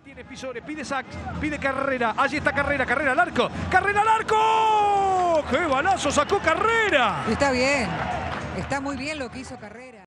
Tiene Pisore, pide Sax, pide Carrera. Allí está Carrera, Carrera al arco. ¡Carrera al arco! ¡Qué balazo sacó Carrera! Está bien. Está muy bien lo que hizo Carrera.